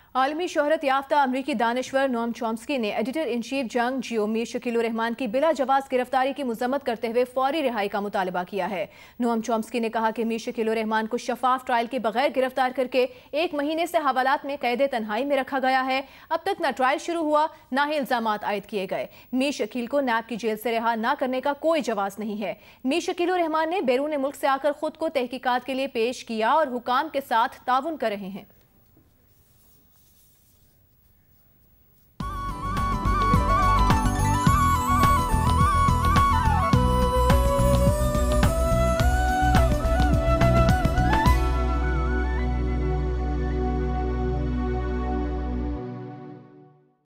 आलमी शोहरत याफ्ता अमरीकी दानिश्वर नोम चॉम्स्की ने editor in chief Jang Geo Mir Shakeel उर रहमान की बिला जवाज गिरफ्तारी की मुजम्मत करते हुए फौरी रिहाई का मुतालबा किया है। नोम चॉम्स्की ने कहा कि मीर शकील उर रहमान को शफाफ ट्रायल के बगैर गिरफ्तार करके 1 महीने से हवालात में कैद तन्हाई में रखा गया है। अब तक न ट्रायल शुरू हुआ न ही इल्जामात आयद किए गए। मीर शकील को नैब की जेल से रिहा न करने का कोई जवाज नहीं है। मीर शकील उर रहमान ने बैरून मुल्क से आकर खुद को तहकीकात के लिए पेश किया और हुकाम के साथ ताउन कर रहे हैं।